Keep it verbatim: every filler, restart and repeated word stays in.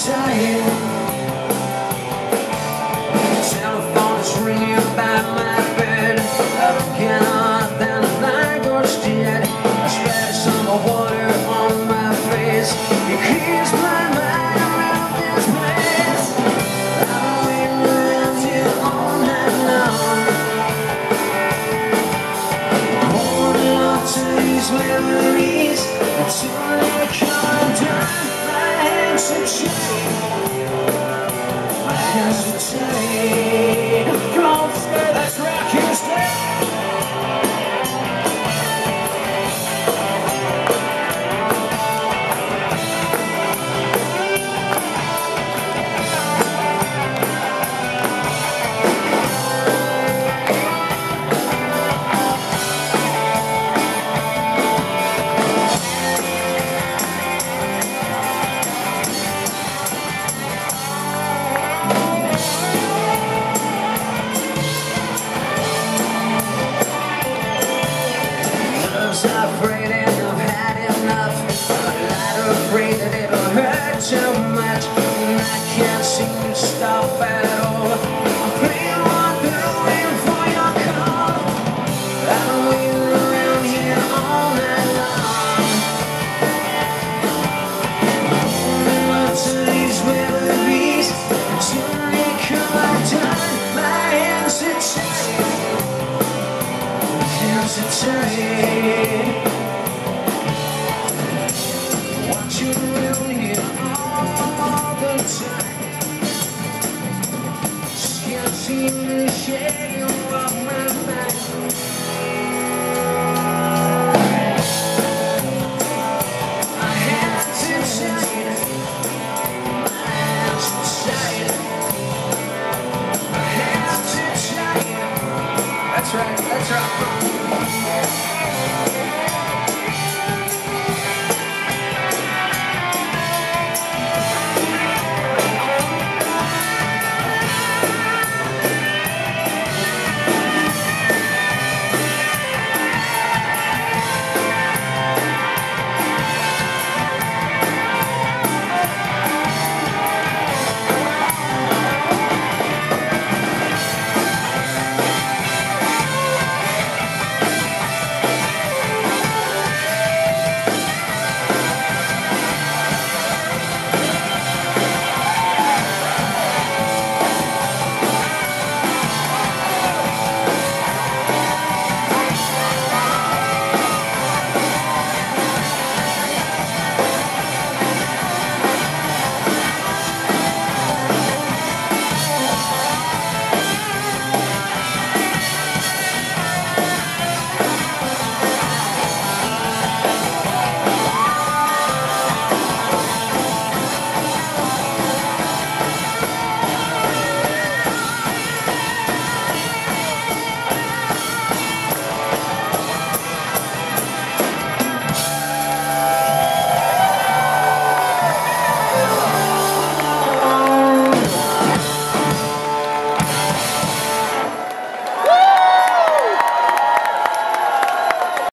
hesitating. Telephone is ringing by my bed. I don't get on, then the night goes dead. I splash some water on my face. It clears my mind around this place. I've been waiting around here all night long, holding on to these memories until they come undone. My hands are chained. My hands are chained. Come on, stay, let's rock here, stay. I'm afraid and I've had enough. I'm not afraid that it'll hurt too much, and I can't seem to stop at all. I'm playing one through waiting for your call. I've been waiting around here all night long, holding on to these memories until they come undone. My hands are tied. My hands are tied. Watching around here all the time, just can't seem to shake you off my mind.